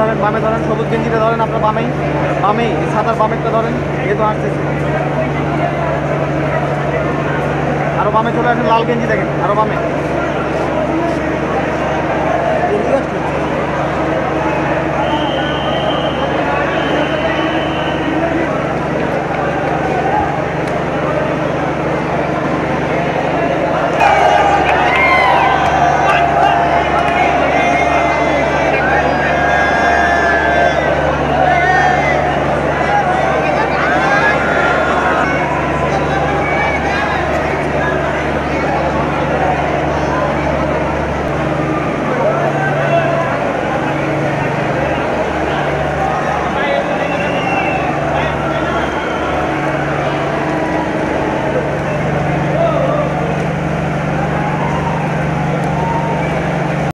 ধরেন, বামে ধরেন, সবুজ গেঞ্জিটা ধরেন, আপনার বামেই বামেই সাদার বামেরটা ধরেন, এই তো আসতেছে। আরো বামে চলে আসেন, লাল গেঞ্জি দেখেন, আরো বামে।